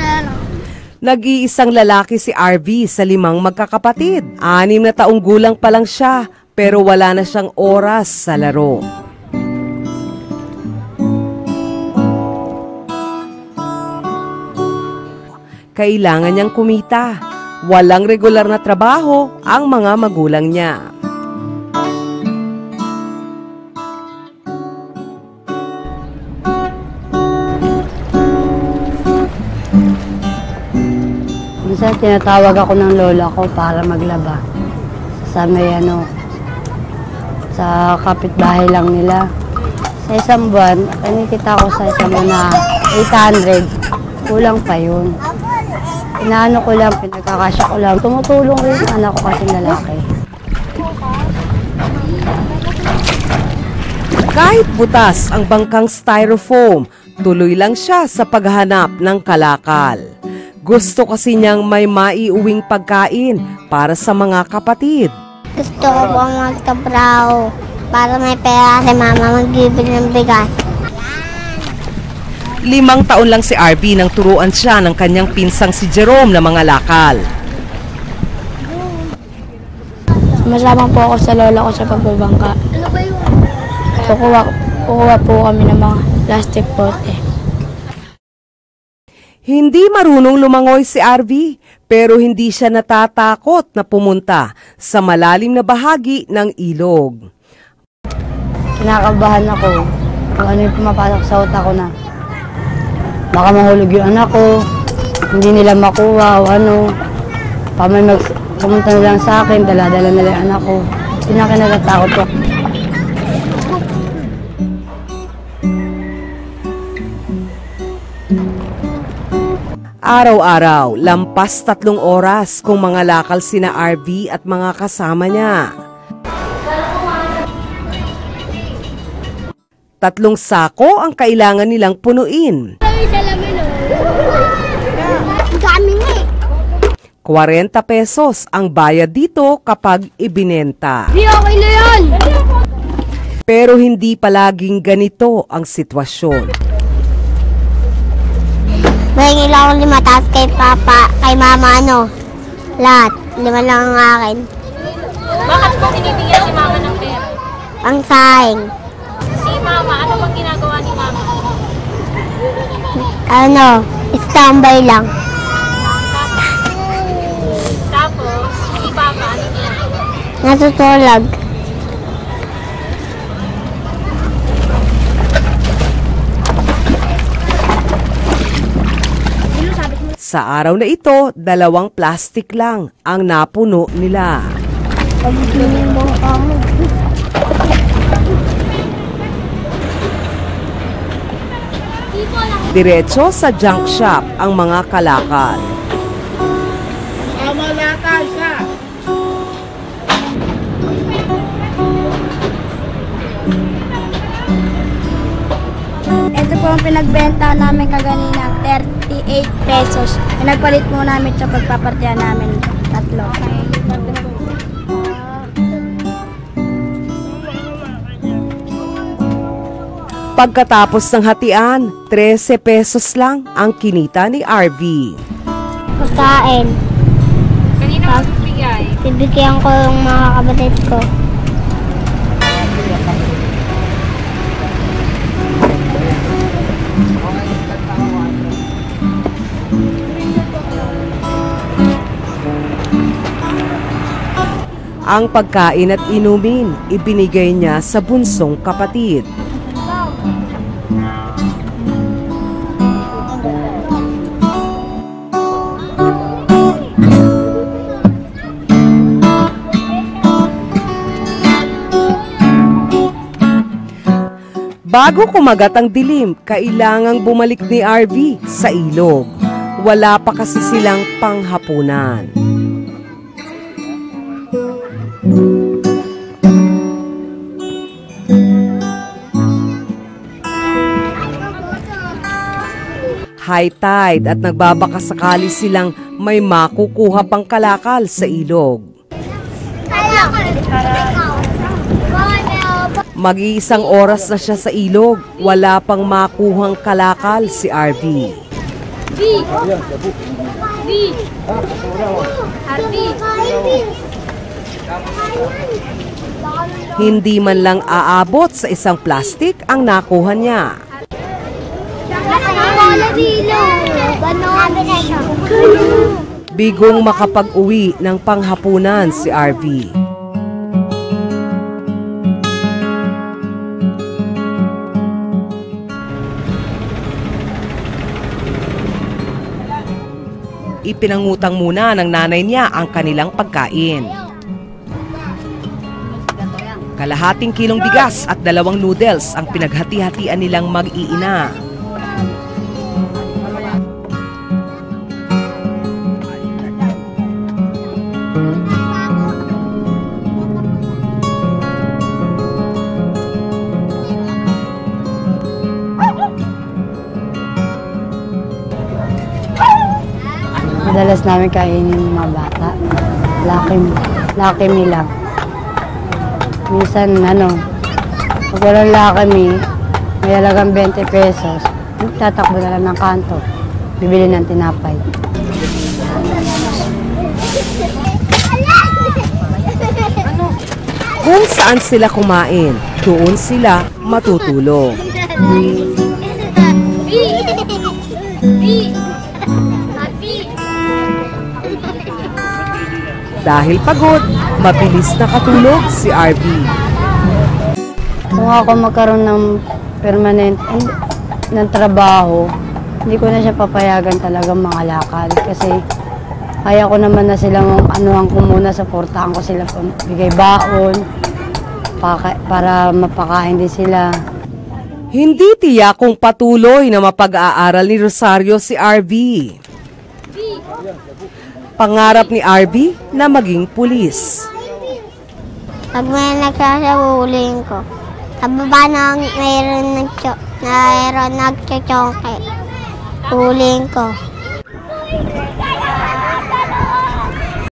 Nag-iisang lalaki si RV sa 5 magkakapatid. 6 na taong gulang pa lang siya, pero wala na siyang oras sa laro. Kailangan niyang kumita. Walang regular na trabaho ang mga magulang niya. Minsan tinatawag ako ng lola ko para maglaba. Sa may sa kapitbahay lang nila. Sa isang buwan, kinikita ko sa isang buwan na 800. Kulang pa yun. Inaano ko lang, pinagkakasya ko lang. Tumutulong rin yung anak ko kasi lalaki. Kahit butas ang bangkang styrofoam, tuloy lang siya sa paghahanap ng kalakal. Gusto kasi niyang may maiuwing pagkain para sa mga kapatid. Gusto ko po magkabraw para may pera si mama magbibili ng bigas. 5 taon lang si RV nang turuan siya ng kanyang pinsang si Jerome na mga lakal. Masama po ako sa lola ko sa pagbabangka. Kukuha po kami ng mga plastic bote. Hindi marunong lumangoy si RV, pero hindi siya natatakot na pumunta sa malalim na bahagi ng ilog. Kinakabahan ako kung ano yung pumapasok sa utak ko na. Baka mahulog yung anak ko, hindi nila makuha o ano. Pumunta na lang sa akin, dala-dala nila yung anak ko. Pinakinagatakot ko. Araw-araw, lampas 3 oras kung mga lakal sina RV at mga kasama niya. 3 sako ang kailangan nilang punuin. 40 pesos ang bayad dito kapag ibinenta. Okay na yan! Pero hindi palaging ganito ang sitwasyon. May ilang 5, tapos kay papa, kay mama lahat. 5 lang ang akin. Bakit po binibigyan si mama ng pera? Ang saing. Si mama, ano bang ginagawa ni mama? Standby lang. Tapos, si papa, ano ginagawa? Natutulog. Sa araw na ito, 2 plastic lang ang napuno nila. Diretso sa junk shop ang mga kalakal. Ito po ang pinagbenta namin kaganina, 38 pesos. Pinagpalit mo namin sa pagpapartihan namin 3. Pagkatapos ng hatian, 13 pesos lang ang kinita ni RV. Pagkain. Kanina mo bigay? Bibigyan ko yung mga kapatid ko. Ang pagkain at inumin, ibinigay niya sa bunsong kapatid. Bago kumagat ang dilim, kailangang bumalik ni RV sa ilog. Wala pa kasi silang panghapunan. High tide at nagbabaka sakali silang may makukuha pang kalakal sa ilog. Mag-iisang oras na siya sa ilog, wala pang makuhang kalakal si RV. B. B. Harvey. Hindi man lang aabot sa isang plastik ang nakuha niya. Bigong makapag-uwi ng panghapunan si RV. Ipinangutang muna ng nanay niya ang kanilang pagkain. Kalahating kilong bigas at 2 noodles ang pinaghati-hatian nilang mag-iina. Madalas namin kainin yung mga bata. Lucky Me lang. Minsan, pag walang Lucky Me, may halagang 20 pesos, tatakbo na lang ng kanto. Bibili ng tinapay. Kung saan sila kumain, doon sila matutulog. B. B. Dahil pagod, mabilis nakatulog si RV. Kung ako magkaroon ng permanent ng trabaho, hindi ko na siya papayagan talagang mangalakal. Kasi kaya ko naman na silang anuhan ko muna, supportahan ko sila, bigay baon, para mapakain din sila. Hindi tiyak kung patuloy na mapag-aaral ni Rosario si RV. Pangarap ni RV na maging pulis. Pag may nagsasabuling ko, sa baba na mayroon nagchochongke. Huling ko.